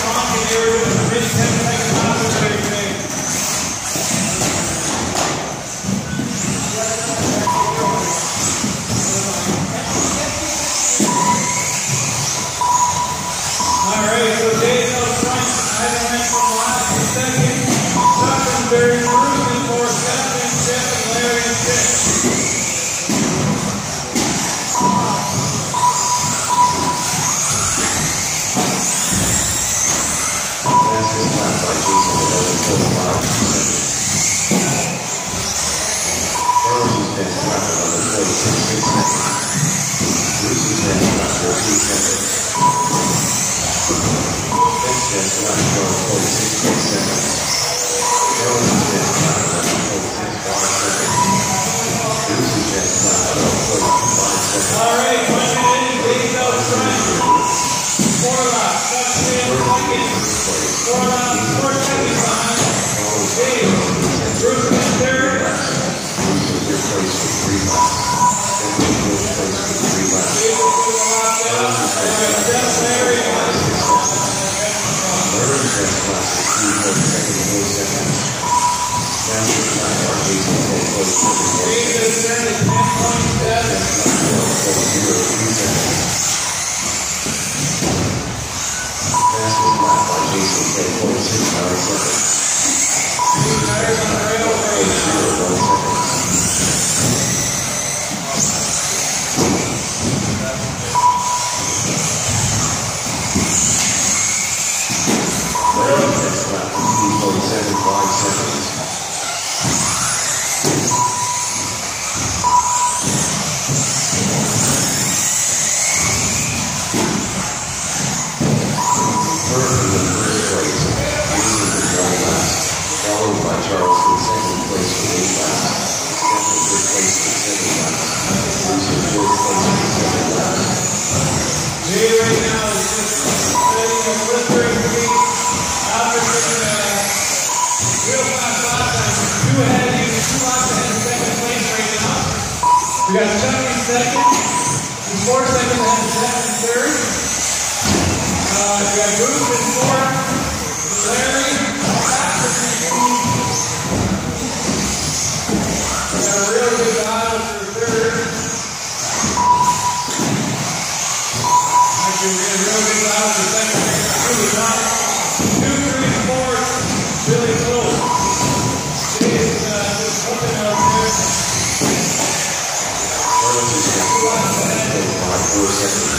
We got Chuck in second, and 4 seconds ahead of Jeff in third. We got Bruce in fourth, Larry, we got a real good battle for third. Actually, we got a real good battle for second. Two, three, four, really close. Jay's just hooking out there. 4 seconds.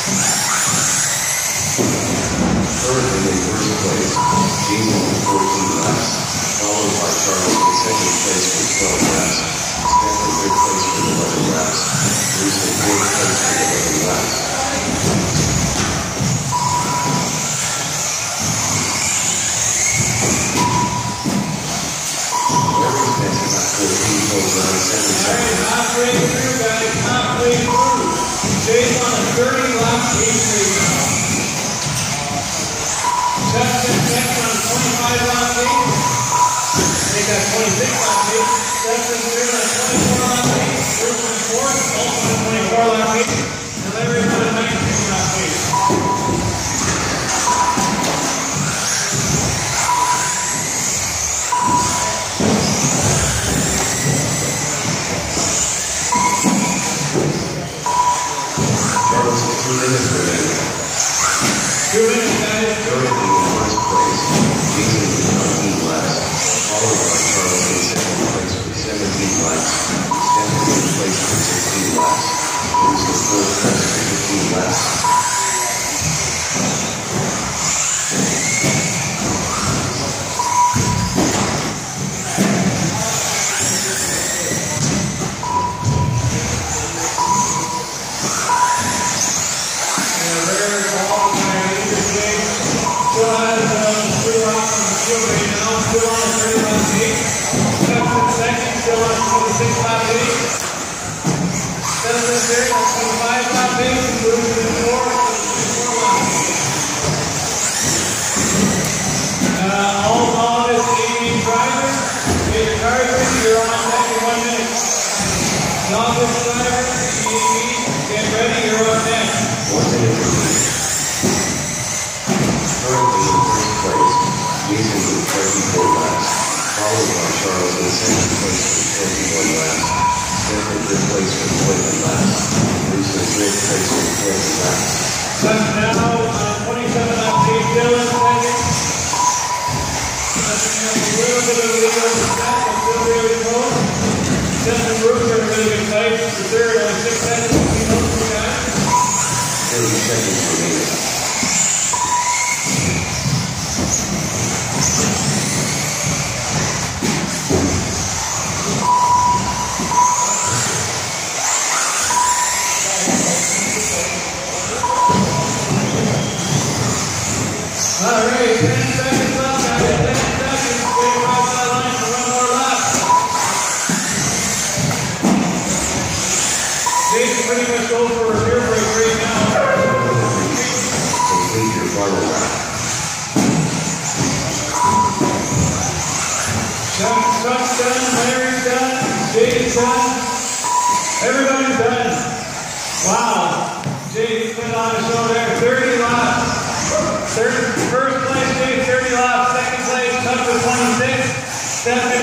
Third in the first place, Jason with 14 laps, followed by Charles in second place with 12 laps, Steph in third place with 11 laps, Bruce in fourth place with 11 laps. Larry's next lap 14 goes around 7 seconds. Halfway through, guys, halfway through. Jay's on a 30-lap pace right now. Justin next on a 25-lap pace. They got 26-lap pace. Justin third on a 24-lap pace. Bruce in fourth, also on a 24-lap pace. And Larry's on a 19-lap pace. Charles is 2 minutes remaining. 2 minutes, guys. Currently in first place, Jason with 19 laps, followed by Charles in second place with 17 laps, Steph in third place with 16 laps, Bruce in fourth place with 15 laps. Yeah, followed by Charles in second place with 21 laps. Stanford third place with 20 laps. Bruce in third place with 20 laps. Now, 27 lap lead, Dylan second. A little bit of a lead over the back, but still really close. Justin Bruce in a really good place. The third, only 6 seconds between those two guys. 30 seconds remaining. All right, 10 seconds left, guys. 10 seconds. Wait across that line for one more lap. Jason pretty much goes for a rear break right now. Complete your final lap. Chuck's done, Larry's done, Jade's done. Everybody's done. Wow. Jade put on a show there. 30 laps. First place, Jade, 30 laps. Second place, Chuck with 26. Stephen